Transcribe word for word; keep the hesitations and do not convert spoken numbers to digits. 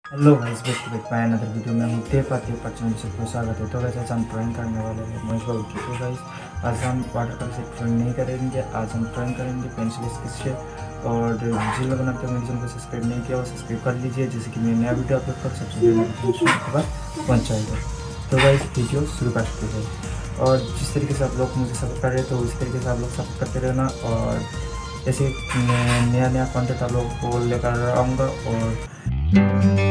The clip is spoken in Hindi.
Hello guys, back to back my another video में हूँ ते पाते पर्सन सबको स्वागत है। तो गाइस आज हम ड्राइंग करने वाले हैं महेश बाबू की। तो गाइस आज हम वाटर कलर से ड्राइंग नहीं करेंगे, आज हम ड्राइंग करेंगे पेंसिल स्केच से। और जिन लोगों ने अब तक मेरे चैनल को सब्सक्राइब नहीं किया वो सब्सक्राइब कर लीजिए, जैसे कि मैं नया वीडियो अपलोड कर सबसे पहले नोटिफिकेशन के बाद पहुँच जाएगा। तो गाइस वीडियो शुरू करते हैं, और जिस तरीके से आप लोग मुझे सपोर्ट कर रहे हैं तो उसी तरीके से आप लोग सपोर्ट करते रहना। और जैसे नया नया कंटेंट आप लोगों को लेकर आऊँगा। और